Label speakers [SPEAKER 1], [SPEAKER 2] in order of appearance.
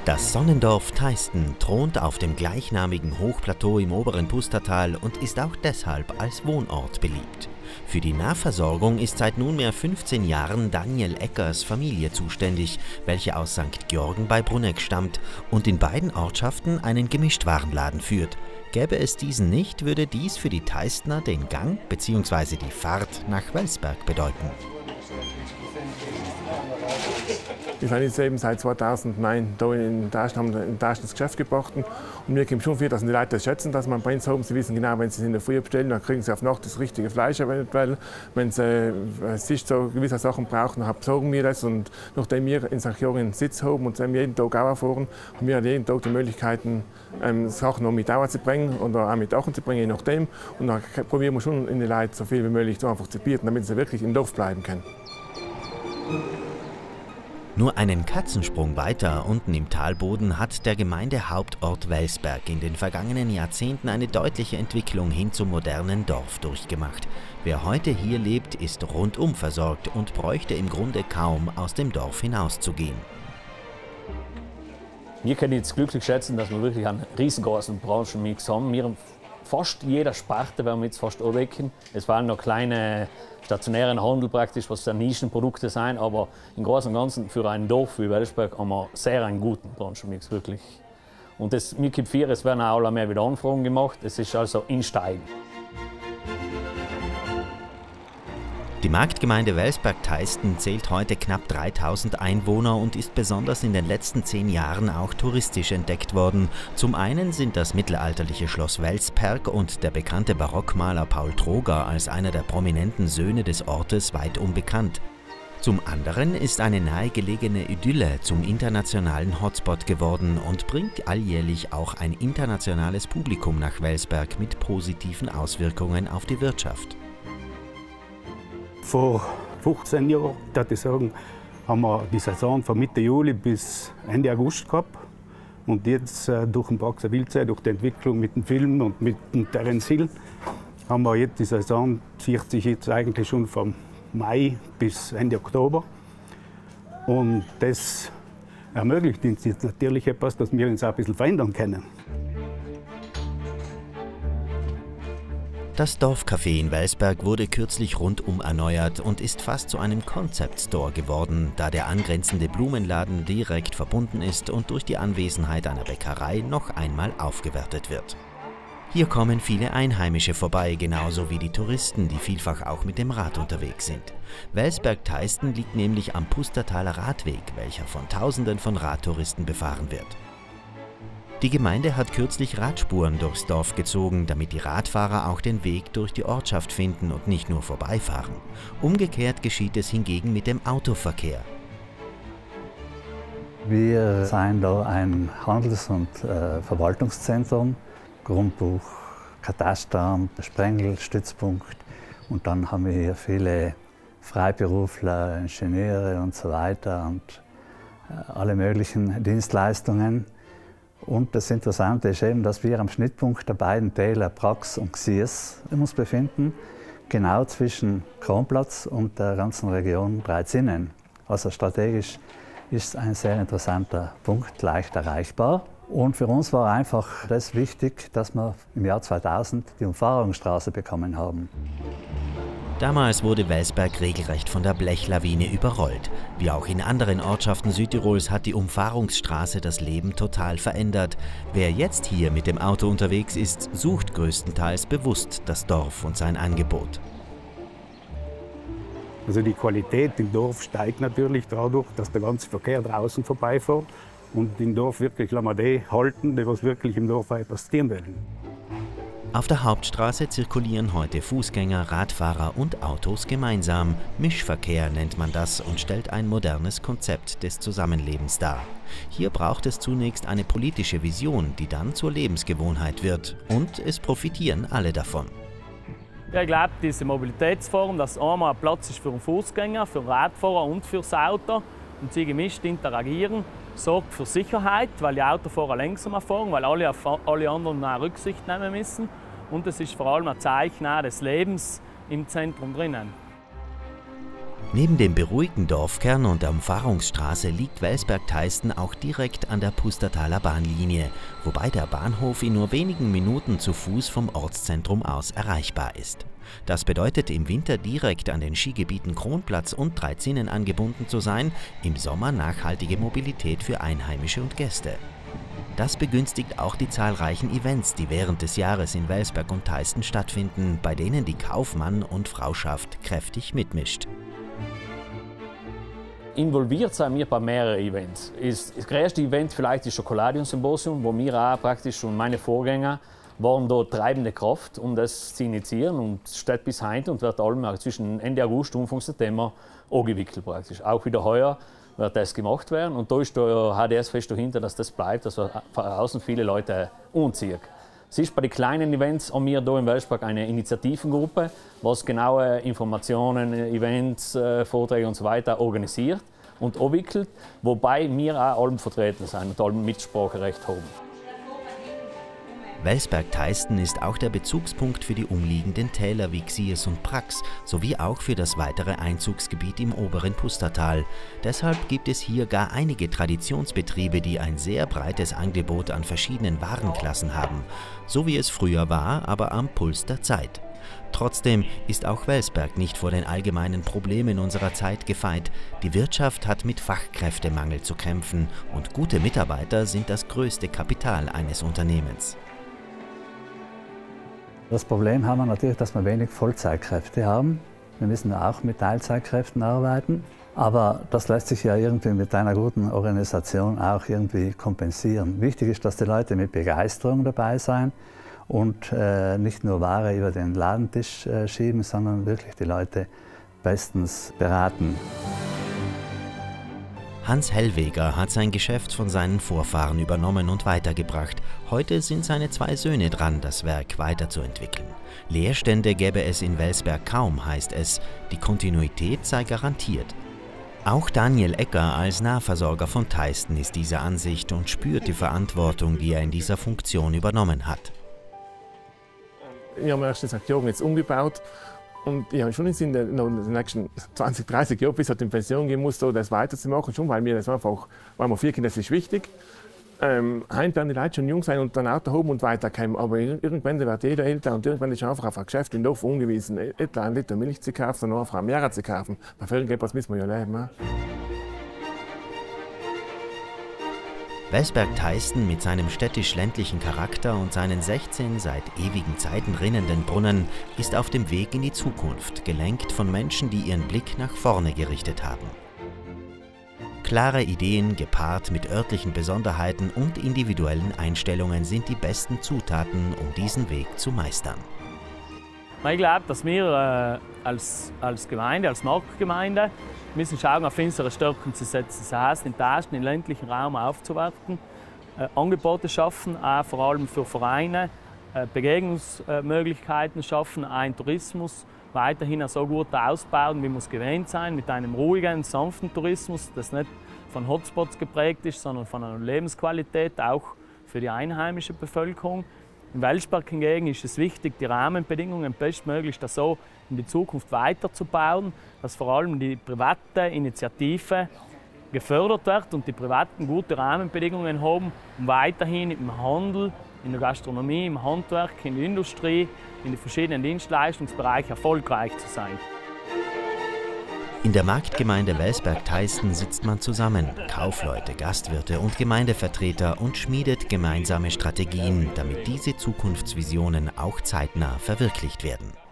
[SPEAKER 1] Das Sonnendorf Theisten thront auf dem gleichnamigen Hochplateau im oberen Pustertal und ist auch deshalb als Wohnort beliebt. Für die Nahversorgung ist seit nunmehr 15 Jahren Daniel Eckers Familie zuständig, welche aus St. Georgen bei Brunegg stammt und in beiden Ortschaften einen Gemischtwarenladen führt. Gäbe es diesen nicht, würde dies für die Theistner den Gang bzw. die Fahrt nach Welsberg bedeuten.
[SPEAKER 2] Wir sind jetzt eben seit 2009 hier in Theisten, haben in Theisten das Geschäft gebracht. Und mir kommt schon viel, dass die Leute das schätzen, dass man bei uns haben. Sie wissen genau, wenn sie es in der Früh bestellen, dann kriegen sie auf Nacht das richtige Fleisch eventuell. Wenn sie so gewisse Sachen brauchen, dann besorgen wir das. Und nachdem wir in St. Georgen einen Sitz haben und jeden Tag auch fahren, haben wir jeden Tag die Möglichkeiten, Sachen noch mit Dauer zu bringen oder auch mit Achen zu bringen, je nachdem. Und dann probieren wir schon in die Leute so viel wie möglich einfach zu bieten, damit sie wirklich im Dorf bleiben können.
[SPEAKER 1] Nur einen Katzensprung weiter unten im Talboden hat der Gemeindehauptort Welsberg in den vergangenen Jahrzehnten eine deutliche Entwicklung hin zum modernen Dorf durchgemacht. Wer heute hier lebt, ist rundum versorgt und bräuchte im Grunde kaum aus dem Dorf hinauszugehen.
[SPEAKER 3] Wir können jetzt glücklich schätzen, dass wir wirklich einen riesengroßen Branchenmix haben. Wir fast jeder Sparte werden wir jetzt fast abdecken. Es waren noch kleine stationären Handel praktisch, was dann Nischenprodukte sein, aber im Großen und Ganzen für ein Dorf wie Welsberg haben wir sehr einen guten Branchenmix, wirklich. Und das, mir gibt es werden auch alle mehr wieder Anfragen gemacht, es ist also in Steigen.
[SPEAKER 1] Die Marktgemeinde Welsberg-Theisten zählt heute knapp 3000 Einwohner und ist besonders in den letzten 10 Jahren auch touristisch entdeckt worden. Zum einen sind das mittelalterliche Schloss Welsperg und der bekannte Barockmaler Paul Troger als einer der prominenten Söhne des Ortes weitum bekannt. Zum anderen ist eine nahegelegene Idylle zum internationalen Hotspot geworden und bringt alljährlich auch ein internationales Publikum nach Welsberg mit positiven Auswirkungen auf die Wirtschaft.
[SPEAKER 4] Vor 15 Jahren, würde ich sagen, haben wir die Saison von Mitte Juli bis Ende August gehabt. Und jetzt durch den Baxer Wildsee, durch die Entwicklung mit dem Film und mit dem Terence Hill, haben wir jetzt die Saison, zieht sich jetzt eigentlich schon vom Mai bis Ende Oktober. Und das ermöglicht uns jetzt natürlich etwas, dass wir uns auch ein bisschen verändern können.
[SPEAKER 1] Das Dorfcafé in Welsberg wurde kürzlich rundum erneuert und ist fast zu einem Concept Store geworden, da der angrenzende Blumenladen direkt verbunden ist und durch die Anwesenheit einer Bäckerei noch einmal aufgewertet wird. Hier kommen viele Einheimische vorbei, genauso wie die Touristen, die vielfach auch mit dem Rad unterwegs sind. Welsberg-Theisten liegt nämlich am Pustertaler Radweg, welcher von Tausenden von Radtouristen befahren wird. Die Gemeinde hat kürzlich Radspuren durchs Dorf gezogen, damit die Radfahrer auch den Weg durch die Ortschaft finden und nicht nur vorbeifahren. Umgekehrt geschieht es hingegen mit dem Autoverkehr.
[SPEAKER 5] Wir sind da ein Handels- und Verwaltungszentrum, Grundbuch, Katasteramt, Sprengel, Stützpunkt. Und dann haben wir hier viele Freiberufler, Ingenieure und so weiter und alle möglichen Dienstleistungen. Und das Interessante ist eben, dass wir am Schnittpunkt der beiden Täler Brax und Xiers uns befinden, genau zwischen Kronplatz und der ganzen Region Breizinnen. Also strategisch ist ein sehr interessanter Punkt, leicht erreichbar. Und für uns war einfach das wichtig, dass wir im Jahr 2000 die Umfahrungsstraße bekommen haben.
[SPEAKER 1] Damals wurde Welsberg regelrecht von der Blechlawine überrollt. Wie auch in anderen Ortschaften Südtirols hat die Umfahrungsstraße das Leben total verändert. Wer jetzt hier mit dem Auto unterwegs ist, sucht größtenteils bewusst das Dorf und sein Angebot.
[SPEAKER 4] Also die Qualität im Dorf steigt natürlich dadurch, dass der ganze Verkehr draußen vorbeifährt und im Dorf wirklich die halten, die was wirklich im Dorf etwas tun wollen.
[SPEAKER 1] Auf der Hauptstraße zirkulieren heute Fußgänger, Radfahrer und Autos gemeinsam. Mischverkehr nennt man das und stellt ein modernes Konzept des Zusammenlebens dar. Hier braucht es zunächst eine politische Vision, die dann zur Lebensgewohnheit wird. Und es profitieren alle davon.
[SPEAKER 6] Ja, ich glaube, diese Mobilitätsform, dass einmal Platz ist für den Fußgänger, für den Radfahrer und für das Auto und sie gemischt interagieren, sorgt für Sicherheit, weil die Autofahrer langsamer fahren, weil alle auf alle anderen Rücksicht nehmen müssen. Und es ist vor allem ein Zeichen des Lebens im Zentrum drinnen.
[SPEAKER 1] Neben dem beruhigten Dorfkern und der Umfahrungsstraße liegt Welsberg-Teisten auch direkt an der Pustertaler Bahnlinie, wobei der Bahnhof in nur wenigen Minuten zu Fuß vom Ortszentrum aus erreichbar ist. Das bedeutet, im Winter direkt an den Skigebieten Kronplatz und Dreizinnen angebunden zu sein, im Sommer nachhaltige Mobilität für Einheimische und Gäste. Das begünstigt auch die zahlreichen Events, die während des Jahres in Welsberg und Teisten stattfinden, bei denen die Kaufmann- und Frauschaft kräftig mitmischt.
[SPEAKER 3] Involviert sind wir bei mehreren Events. Das größte Event vielleicht ist das Schokoladium-Symposium, wo wir auch praktisch und meine Vorgänger waren dort treibende Kraft, um das zu initiieren, und es steht bis heute und wird allem zwischen Ende August und Anfang September angewickelt praktisch. Auch wieder heuer wird das gemacht werden, und da ist der HDS fest dahinter, dass das bleibt, dass wir von außen viele Leute anziehen. Es ist bei den kleinen Events haben wir hier in Welsberg eine Initiativengruppe, was genaue Informationen, Events, Vorträge und so weiter organisiert und abwickelt, wobei wir auch allem vertreten sind und allem Mitspracherecht haben.
[SPEAKER 1] Welsberg-Teisten ist auch der Bezugspunkt für die umliegenden Täler wie Xies und Prax, sowie auch für das weitere Einzugsgebiet im oberen Pustertal. Deshalb gibt es hier gar einige Traditionsbetriebe, die ein sehr breites Angebot an verschiedenen Warenklassen haben, so wie es früher war, aber am Puls der Zeit. Trotzdem ist auch Welsberg nicht vor den allgemeinen Problemen unserer Zeit gefeit. Die Wirtschaft hat mit Fachkräftemangel zu kämpfen, und gute Mitarbeiter sind das größte Kapital eines Unternehmens.
[SPEAKER 5] Das Problem haben wir natürlich, dass wir wenig Vollzeitkräfte haben. Wir müssen auch mit Teilzeitkräften arbeiten. Aber das lässt sich ja irgendwie mit einer guten Organisation auch irgendwie kompensieren. Wichtig ist, dass die Leute mit Begeisterung dabei sind und nicht nur Ware über den Ladentisch schieben, sondern wirklich die Leute bestens beraten.
[SPEAKER 1] Hans Hellweger hat sein Geschäft von seinen Vorfahren übernommen und weitergebracht. Heute sind seine 2 Söhne dran, das Werk weiterzuentwickeln. Leerstände gäbe es in Welsberg kaum, heißt es. Die Kontinuität sei garantiert. Auch Daniel Ecker als Nahversorger von Teisten ist dieser Ansicht und spürt die Verantwortung, die er in dieser Funktion übernommen hat.
[SPEAKER 2] Ich habe erst gesagt, jetzt umgebaut. Und ich habe schon in den nächsten 20, 30 Jahren bis ich in Pension gehen muss, das weiterzumachen, schon, weil mir das einfach, weil wir 4 Kinder, das ist wichtig. Heute werden die Leute schon jung sein und dann Auto haben und weiterkommen. Aber irgendwann wird jeder älter und irgendwann ist einfach auf ein Geschäft im Dorf angewiesen, etwa 1 Liter Milch zu kaufen, sondern einfach mehr zu kaufen. Bei irgendetwas müssen wir ja leben.
[SPEAKER 1] Welsberg-Teisten mit seinem städtisch-ländlichen Charakter und seinen 16 seit ewigen Zeiten rinnenden Brunnen ist auf dem Weg in die Zukunft, gelenkt von Menschen, die ihren Blick nach vorne gerichtet haben. Klare Ideen gepaart mit örtlichen Besonderheiten und individuellen Einstellungen sind die besten Zutaten, um diesen Weg zu meistern.
[SPEAKER 6] Ich glaube, dass wir als Gemeinde, als Marktgemeinde, müssen schauen, auf unsere Stärken zu setzen. Das heißt, in Teisten, im ländlichen Raum aufzuwerten, Angebote schaffen, auch vor allem für Vereine, Begegnungsmöglichkeiten schaffen, auch in Tourismus weiterhin so gut ausbauen, wie wir es gewöhnt sein, mit einem ruhigen, sanften Tourismus, das nicht von Hotspots geprägt ist, sondern von einer Lebensqualität, auch für die einheimische Bevölkerung. In Welsberg hingegen ist es wichtig, die Rahmenbedingungen bestmöglich so in die Zukunft weiterzubauen, dass vor allem die private Initiative gefördert wird und die Privaten gute Rahmenbedingungen haben, um weiterhin im Handel, in der Gastronomie, im Handwerk, in der Industrie, in den verschiedenen Dienstleistungsbereichen erfolgreich zu sein.
[SPEAKER 1] In der Marktgemeinde Welsberg-Teisten sitzt man zusammen, Kaufleute, Gastwirte und Gemeindevertreter, und schmiedet gemeinsame Strategien, damit diese Zukunftsvisionen auch zeitnah verwirklicht werden.